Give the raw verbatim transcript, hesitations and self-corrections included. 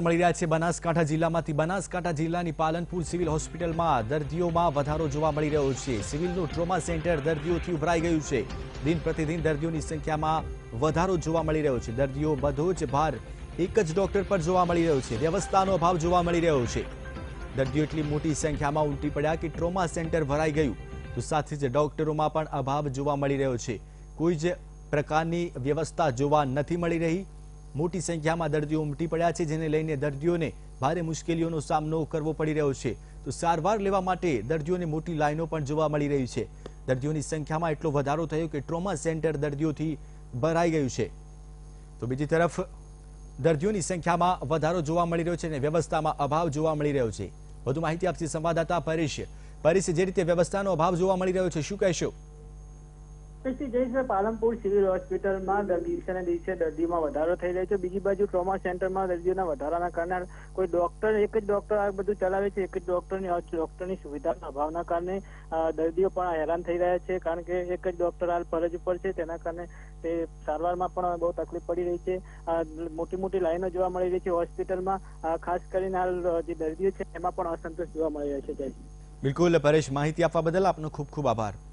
સમાચાર મળી રહ્યા છે બનાસકાંઠા જિલ્લામાંથી। બનાસકાંઠા જિલ્લાની પાલનપુર સિવિલ હોસ્પિટલમાં દર્દીઓમાં વધારો જોવા મળી રહ્યો છે। સિવિલનું ટ્રોમા સેન્ટર દર્દીઓથી ઉભરાઈ ગયું છે। દિન પ્રતિદિન દર્દીઓની સંખ્યામાં વધારો જોવા મળી રહ્યો છે। દર્દીઓ બધો જ ભાર એક જ ડોક્ટર પર જોવા મળી રહ્યો છે। વ્યવસ્થાનો અભાવ જોવા મળી રહ્યો છે। દર્દીઓ એટલી મોટી સંખ્યામાં ઉમટી પડ્યા કે ટ્રોમા સેન્ટર ભરાઈ ગયું, તો સાથે જ ડોક્ટરોમાં પણ અભાવ જોવા મળી રહ્યો છે। કોઈ જ પ્રકારની વ્યવસ્થા જોવા નથી મળી રહી। મોટી સંખ્યામાં દર્દીઓ ઉમટી પડ્યા છે, જેને લઈને દર્દીઓને ભારે મુશ્કેલીઓનો સામનો કરવો પડી રહ્યો છે। તો સારવાર લેવા માટે દર્દીઓને મોટી લાઈનો પણ જોવા મળી રહી છે। દર્દીઓની સંખ્યામાં એટલો વધારો થયો કે ટ્રોમા સેન્ટર દર્દીઓથી ભરાઈ ગયું છે। તો બીજી તરફ દર્દીઓની સંખ્યામાં વધારો જોવા મળી રહ્યો છે અને વ્યવસ્થામાં અભાવ જોવા મળી રહ્યો છે। વધુ માહિતી આપશે સંવાદદાતા પરેશ। પરેશ, જે રીતે વ્યવસ્થાનો અભાવ જોવા મળી રહ્યો છે, શું કહેશો? પાલનપુર સિવિલ હોસ્પિટલમાં દિવસે ને દિવસે દર્દીઓમાં વધારો થઈ રહ્યો છે। બીજી બાજુ ટ્રોમા સેન્ટરમાં દર્દીઓના વધારાના કારણે કોઈ ડોક્ટર એક જ ડોક્ટર આ બધું ચલાવે છે। એક જ ડોક્ટરની ડોક્ટરની સુવિધાના અભાવના કારણે દર્દીઓ પણ હેરાન થઈ રહ્યા છે, કારણ કે એક જ ડોક્ટર હાલ ફરજ ઉપર છે। તેના કારણે તે સારવારમાં પણ બહુ તકલીફ પડી રહી છે। મોટી મોટી લાઈનો જોવા મળી રહી છે હોસ્પિટલમાં। ખાસ કરીને હાલ જે દર્દીઓ છે એમાં પણ અસંતોષ જોવા મળી રહ્યો છે। બિલકુલ પરેશ, માહિતી આપવા બદલ આપનો ખૂબ ખૂબ આભાર।